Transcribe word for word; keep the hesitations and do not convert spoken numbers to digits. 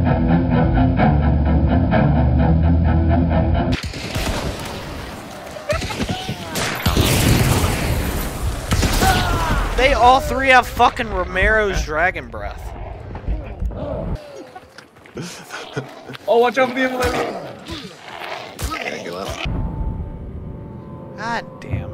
They all three have fucking Romero's dragon breath. Oh, watch out for the enemy! God damn.